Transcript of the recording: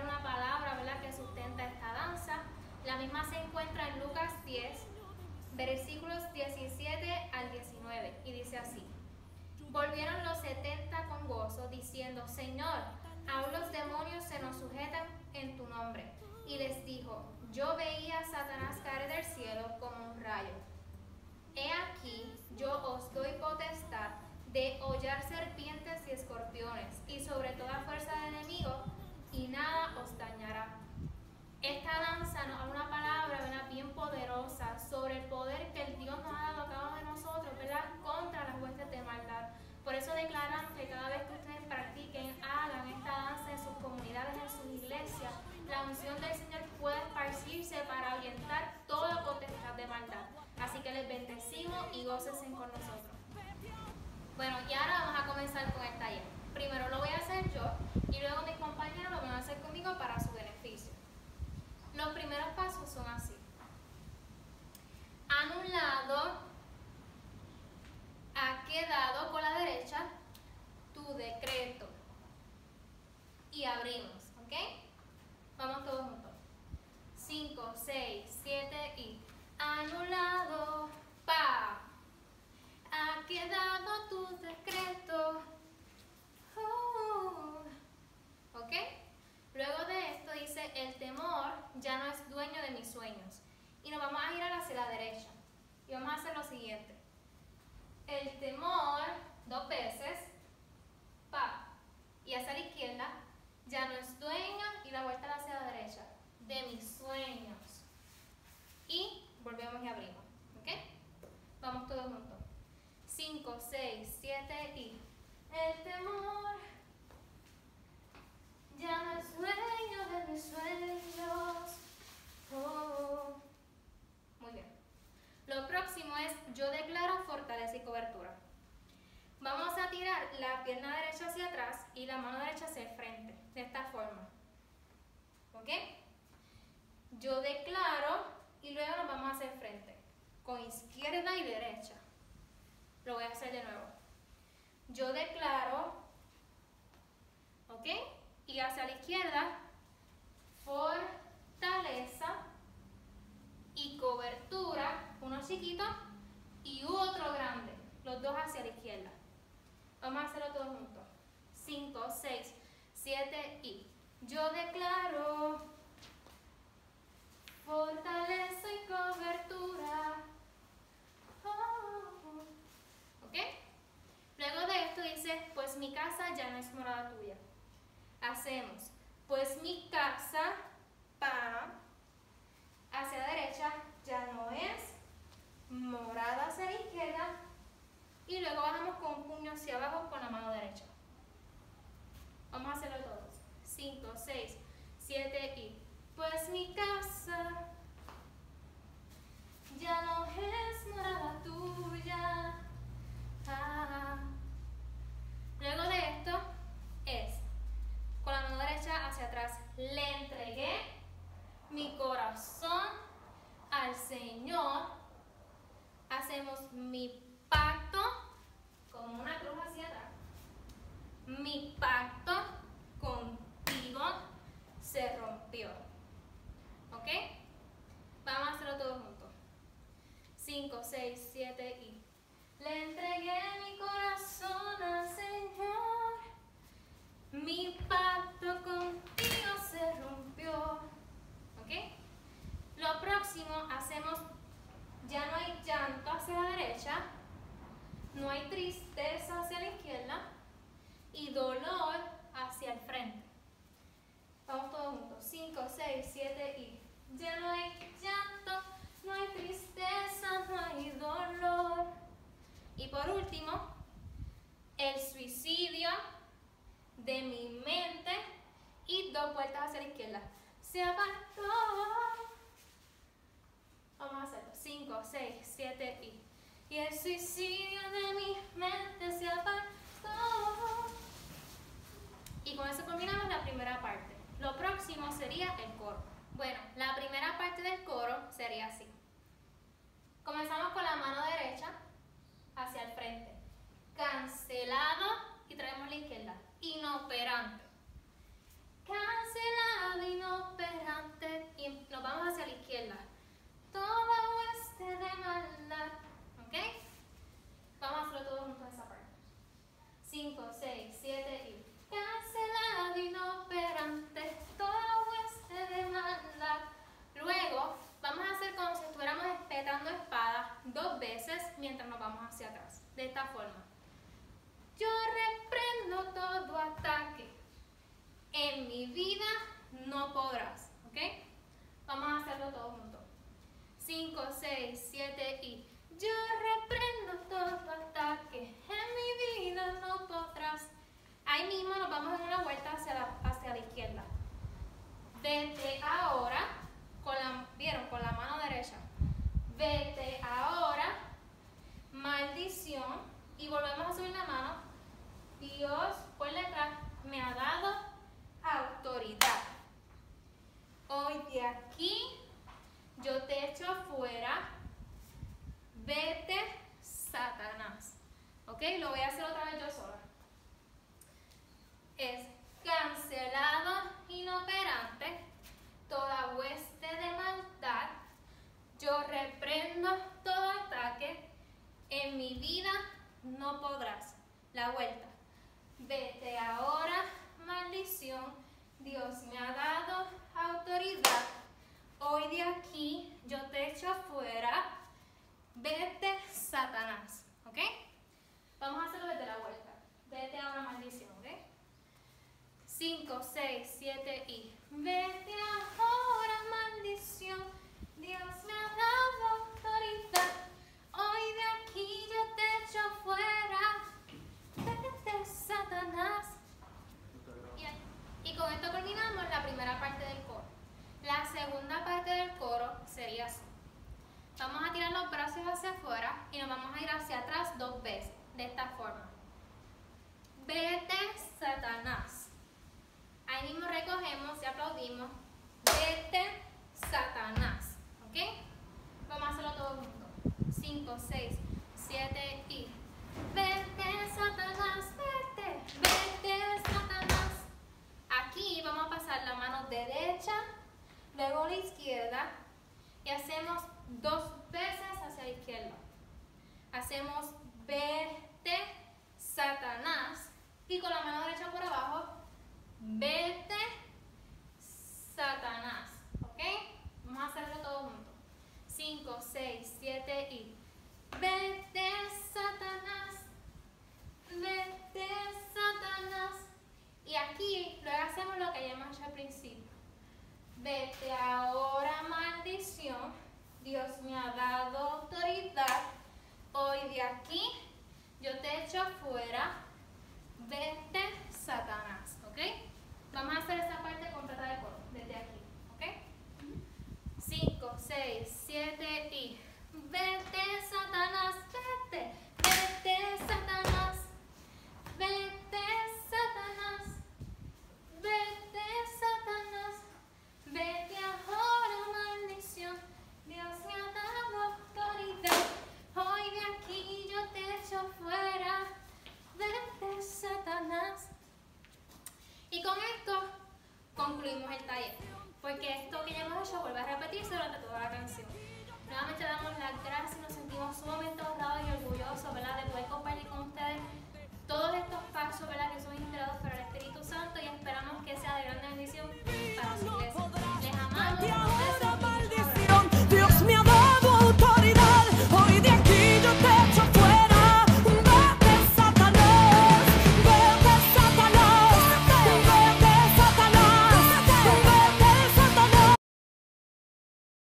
una palabra, ¿verdad?, que sustenta esta danza. La misma se encuentra en Lucas 10, versículos 17 al 19, y dice así: Volvieron los 70 con gozo, diciendo: Señor, aún los demonios se nos sujetan en tu nombre. Y les dijo: Yo veía a Satanás caer del cielo como un rayo. He aquí, yo os doy potestad de hollar serpientes y escorpiones, y sobre toda fuerza de enemigo, y nada os dañará. Esta danza nos da una palabra, ¿verdad?, bien poderosa sobre el poder que el Dios nos ha dado a cada uno de nosotros, ¿verdad?, contra las huestes de maldad. Por eso declaran que cada vez que ustedes practiquen, hagan esta danza en sus comunidades, en sus iglesias, la unción del Señor puede esparcirse para ahuyentar toda potestad de maldad. Así que les bendecimos y gócense con nosotros. Bueno, y ahora vamos a comenzar con el taller. Primero lo voy a hacer yo y luego mis compañeros lo van a hacer conmigo para su beneficio. Los primeros pasos son así. Anulado, ha quedado con la derecha tu decreto. Y abrimos, ¿ok? Vamos todos juntos. 5, 6, 7 y anulado, pa. Ha quedado tu decreto. ¿Ok? Luego de esto dice: el temor ya no es dueño de mis sueños. Y nos vamos a girar hacia la derecha. Y vamos a hacer lo siguiente. El temor, 2 veces, pa. Y hacia la izquierda, ya no es dueño, y la vuelta hacia la derecha, de mis sueños. Y volvemos y abrimos. ¿Ok? Vamos todos juntos. 5, 6, 7 y el temor ya no es dueño de mis sueños. Oh. Muy bien. Lo próximo es: yo declaro fortaleza y cobertura. Vamos a tirar la pierna derecha hacia atrás y la mano derecha hacia el frente, de esta forma. ¿Ok? Yo declaro y luego nos vamos hacia el frente, con izquierda y derecha. Lo voy a hacer de nuevo. Yo declaro, ¿ok? Y hacia la izquierda, fortaleza y cobertura, uno chiquito y otro grande, los dos hacia la izquierda. Vamos a hacerlo todos juntos. 5, 6, 7 y yo declaro fortaleza y cobertura. ¿Ok? Luego de esto dice: pues mi casa ya no es morada tuya. Hacemos: pues mi casa, pa, hacia la derecha, ya no es morada hacia la izquierda. Y luego bajamos con un puño hacia abajo con la mano derecha. Vamos a hacerlo todos. 5, 6, 7 y pues mi casa ya no es morada tuya. Luego de esto es, con la mano derecha hacia atrás, le entregué mi corazón al Señor. Hacemos mi pacto, como una cruz hacia atrás. Mi pacto contigo se rompió. ¿Ok? Vamos a hacerlo todos juntos. 5, 6, 7 y le entregué mi corazón al Señor. Mi pacto contigo se rompió. ¿Ok? Lo próximo hacemos: ya no hay llanto hacia la derecha, no hay tristeza hacia la izquierda y dolor hacia el frente. Vamos todos juntos. 5, 6, 7 y ya no hay llanto, no hay tristeza, no hay dolor. Y por último, el suicidio de mi mente y 2 vueltas hacia la izquierda. Se apartó. Vamos a hacerlo. 5, 6, 7 y el suicidio de mi mente se apartó. Y con eso culminamos la primera parte. Lo próximo sería el coro. Bueno, la primera parte del coro sería así. Comenzamos con la mano derecha hacia el frente. Cancelado y traemos la izquierda. Inoperante. Cancelado de esta forma. Yo reprendo todo ataque. En mi vida no podrás. ¿Ok? Vamos a hacerlo todos juntos. 5, 6, 7 y... Yo reprendo todo ataque. En mi vida no podrás. Ahí mismo nos vamos en una vuelta hacia la izquierda. Vete ahora, ¿vieron? Con la mano derecha. Vete ahora, maldición, y volvemos a subir la mano. Dios, por detrás, me ha dado autoridad. Hoy de aquí, yo te echo fuera. Vete, Satanás. ¿Ok? Lo voy a hacer otra vez yo sola. Es cancelado, inoperante, toda hueste de maldad. Yo reprendo todo ataque. En mi vida no podrás. La vuelta. Vete ahora, maldición. Dios me ha dado autoridad. Hoy de aquí yo te echo fuera. Vete, Satanás. ¿Ok? Vamos a hacerlo desde la vuelta. Vete ahora, maldición. ¿Ok? 5, 6, 7 y... Vete ahora, maldición. Dios me ha dado autoridad. Hoy de aquí yo te echo fuera. Vete, Satanás. Y con esto terminamos la primera parte del coro. La segunda parte del coro sería así. Vamos a tirar los brazos hacia afuera y nos vamos a ir hacia atrás 2 veces. De esta forma. Vete, Satanás. Ahí mismo recogemos y aplaudimos. Vete, Satanás. ¿Ok? Vamos a hacerlo todos juntos. 5, 6, 7 y... Vete, Satanás, vete. Vete, Satanás. Aquí vamos a pasar la mano derecha, luego la izquierda y hacemos 2 veces hacia la izquierda. Hacemos vete, Satanás, y con la mano derecha por abajo, vete, Satanás. ¿Ok? Vamos a hacerlo todos juntos. 5, 6, 7 y... Vete, Satanás, vete, Satanás. Y aquí luego hacemos lo que ya hemos hecho al principio. Vete ahora, maldición. Dios me ha dado autoridad. Hoy de aquí yo te echo fuera. Vete, Satanás. ¿Ok? Vamos a hacer esa parte completa del coro. Desde aquí. ¿Ok? 5, 6, 7 y... Vete, Satanás, vete. Vete, Satanás. Vete, Satanás. Vete, Satanás. Vete ahora, maldición. Dios me ha dado autoridad. Hoy de aquí yo te echo fuera. Vete, Satanás. Y con esto concluimos el taller. Porque esto que ya hemos hecho vuelve a repetirse durante toda la canción. Nuevamente damos las gracias y nos sentimos sumamente honrados y orgullosos, ¿verdad?, de poder compartir con